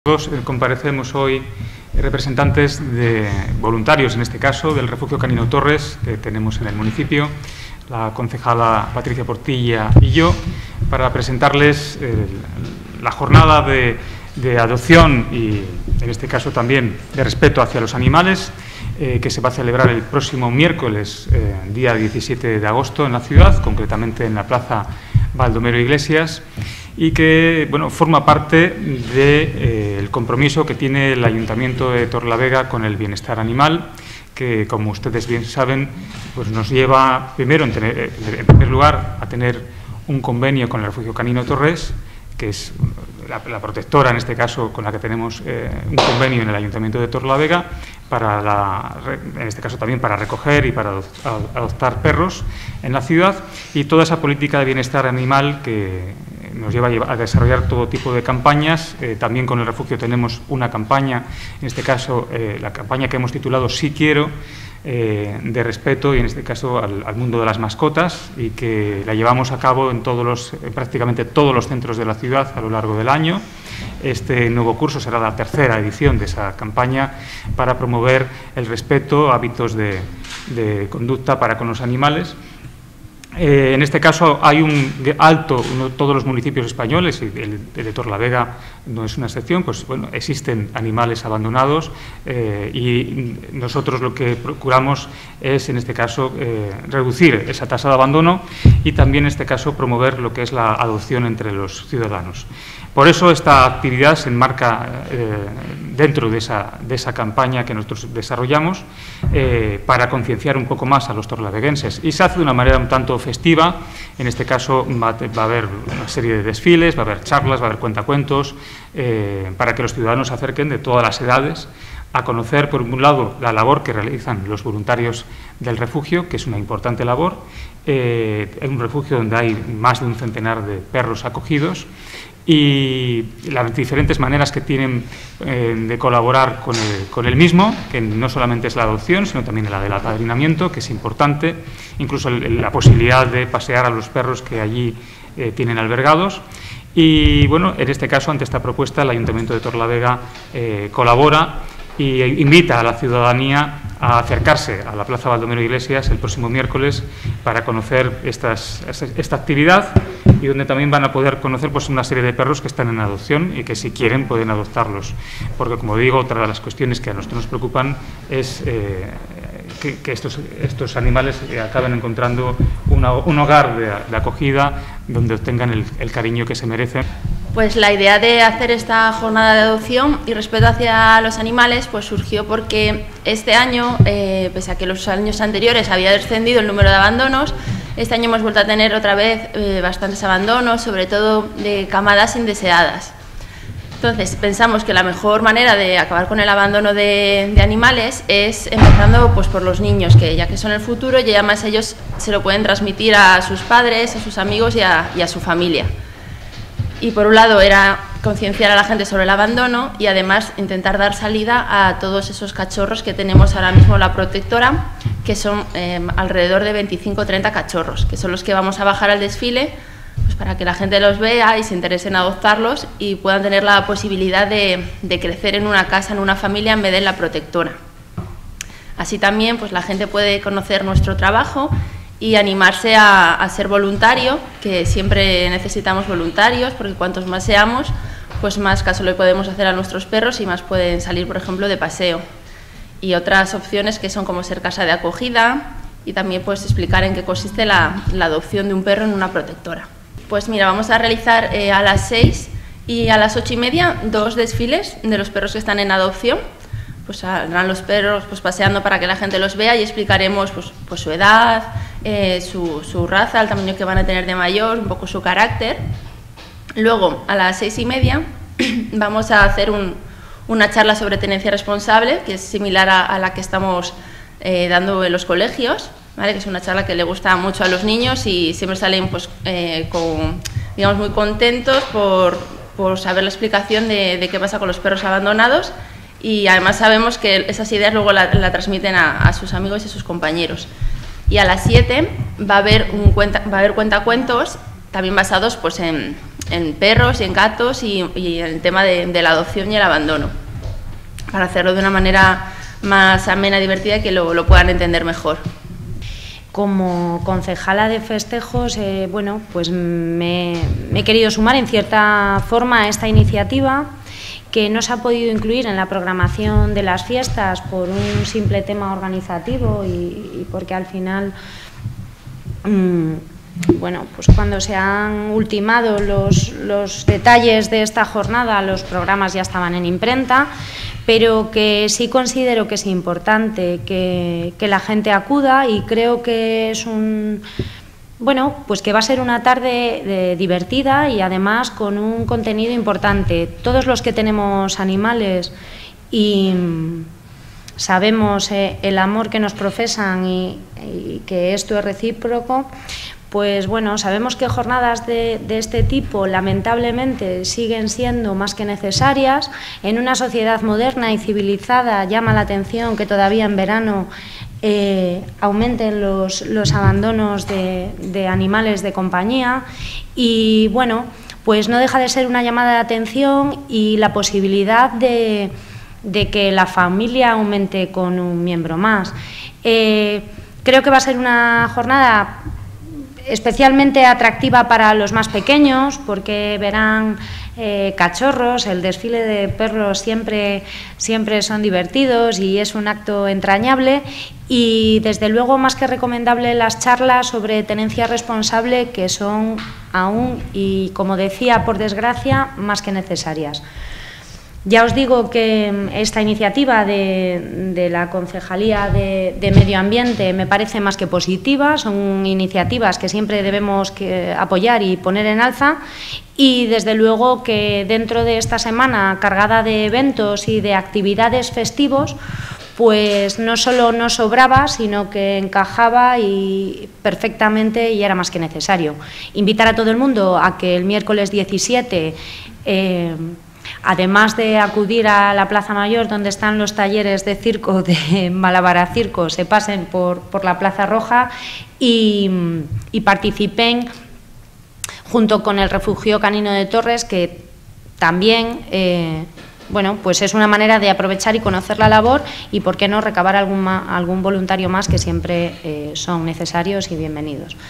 Comparecemos hoy representantes de voluntarios, en este caso, del Refugio Canino Torres que tenemos en el municipio, la concejala Patricia Portilla y yo, para presentarles la jornada de adopción y, en este caso, también de respeto hacia los animales, que se va a celebrar el próximo miércoles, día 17 de agosto, en la ciudad, concretamente en la Plaza Baldomero Iglesias, y que forma parte del compromiso que tiene el Ayuntamiento de Torrelavega con el bienestar animal, que, como ustedes bien saben, pues nos lleva primero, en primer lugar, a tener un convenio con el Refugio Canino Torres, que es la protectora, en este caso, con la que tenemos un convenio en el Ayuntamiento de Torrelavega, en este caso también para recoger y para adoptar perros en la ciudad, y toda esa política de bienestar animal que nos lleva a desarrollar todo tipo de campañas. También con el refugio tenemos una campaña, en este caso la campaña que hemos titulado Sí Quiero, de respeto y en este caso al mundo de las mascotas, y que la llevamos a cabo en prácticamente todos los centros de la ciudad a lo largo del año. Este nuevo curso será la tercera edición de esa campaña para promover el respeto, hábitos de conducta para con los animales. En este caso hay un alto, todos los municipios españoles, y el de Torrelavega no es una excepción, pues existen animales abandonados, y nosotros lo que procuramos es, en este caso, reducir esa tasa de abandono y también, en este caso, promover lo que es la adopción entre los ciudadanos. Por eso esta actividad se enmarca dentro de esa campaña que nosotros desarrollamos para concienciar un poco más a los torrelaveguenses, y se hace de una manera un tanto festiva. En este caso va a haber una serie de desfiles, va a haber charlas, va a haber cuentacuentos, para que los ciudadanos se acerquen de todas las edades a conocer, por un lado, la labor que realizan los voluntarios del refugio, que es una importante labor. Es un refugio donde hay más de un centenar de perros acogidos, y las diferentes maneras que tienen de colaborar con el mismo, que no solamente es la adopción, sino también la del apadrinamiento, que es importante, incluso la posibilidad de pasear a los perros que allí tienen albergados. Y en este caso, ante esta propuesta, el Ayuntamiento de Torrelavega colabora y invita a la ciudadanía a acercarse a la Plaza Baldomero Iglesias el próximo miércoles para conocer esta actividad, y donde también van a poder conocer una serie de perros que están en adopción y que, si quieren, pueden adoptarlos. Porque, como digo, otra de las cuestiones que a nosotros nos preocupan es que estos animales acaben encontrando un hogar de acogida donde obtengan el cariño que se merecen. Pues la idea de hacer esta jornada de adopción y respeto hacia los animales pues surgió porque este año, pese a que los años anteriores había descendido el número de abandonos, este año hemos vuelto a tener otra vez bastantes abandonos, sobre todo de camadas indeseadas. Entonces pensamos que la mejor manera de acabar con el abandono de animales es empezando por los niños, que ya que son el futuro, y además ellos se lo pueden transmitir a sus padres, a sus amigos y a su familia. Y por un lado era concienciar a la gente sobre el abandono, y además intentar dar salida a todos esos cachorros que tenemos ahora mismo en la protectora, que son alrededor de 25 o 30 cachorros, que son los que vamos a bajar al desfile, pues para que la gente los vea y se interese en adoptarlos y puedan tener la posibilidad de crecer en una casa, en una familia, en vez de en la protectora. Así también pues la gente puede conocer nuestro trabajo y animarse a ser voluntario, que siempre necesitamos voluntarios, porque cuantos más seamos, pues más caso le podemos hacer a nuestros perros y más pueden salir, por ejemplo, de paseo. Y otras opciones que son como ser casa de acogida, y también pues explicar en qué consiste la adopción de un perro en una protectora. Pues mira, vamos a realizar a las 6 y a las 8:30 2 desfiles de los perros que están en adopción. Pues saldrán los perros paseando para que la gente los vea, y explicaremos pues su edad, su raza, el tamaño que van a tener de mayor, un poco su carácter. Luego, a las 6:30, vamos a hacer una charla sobre tenencia responsable, que es similar a la que estamos dando en los colegios, ¿vale? Que es una charla que le gusta mucho a los niños y siempre salen digamos, muy contentos por saber la explicación de qué pasa con los perros abandonados. Y además sabemos que esas ideas luego la transmiten a sus amigos y a sus compañeros. Y a las 7 va a haber cuentacuentos, también basados en en perros y en gatos y en el tema de la adopción y el abandono, para hacerlo de una manera más amena, divertida y que lo puedan entender mejor. Como concejala de festejos, bueno, pues me he querido sumar en cierta forma a esta iniciativa, que no se ha podido incluir en la programación de las fiestas por un simple tema organizativo y porque al final, bueno, pues cuando se han ultimado los detalles de esta jornada, los programas ya estaban en imprenta, pero que sí considero que es importante que la gente acuda, y creo que es bueno, pues que va a ser una tarde divertida y además con un contenido importante. Todos los que tenemos animales y sabemos el amor que nos profesan y que esto es recíproco, pues bueno, sabemos que jornadas de este tipo lamentablemente siguen siendo más que necesarias. En una sociedad moderna y civilizada llama la atención que todavía en verano aumenten los abandonos de animales de compañía, y bueno, pues no deja de ser una llamada de atención y la posibilidad de que la familia aumente con un miembro más. Creo que va a ser una jornada especialmente atractiva para los más pequeños, porque verán cachorros, el desfile de perros siempre son divertidos y es un acto entrañable, y desde luego más que recomendable las charlas sobre tenencia responsable, que son aún, y como decía, por desgracia, más que necesarias. Ya os digo que esta iniciativa de la Concejalía de Medio Ambiente me parece más que positiva. Son iniciativas que siempre debemos apoyar y poner en alza, y desde luego que dentro de esta semana cargada de eventos y de actividades festivos, pues no solo no sobraba, sino que encajaba y perfectamente, y era más que necesario. Invitar a todo el mundo a que el miércoles 17 además de acudir a la Plaza Mayor, donde están los talleres de circo de Malabara Circo, se pasen por la Plaza Roja y participen junto con el Refugio Canino de Torres, que también bueno, pues es una manera de aprovechar y conocer la labor, y por qué no recabar algún voluntario más, que siempre son necesarios y bienvenidos.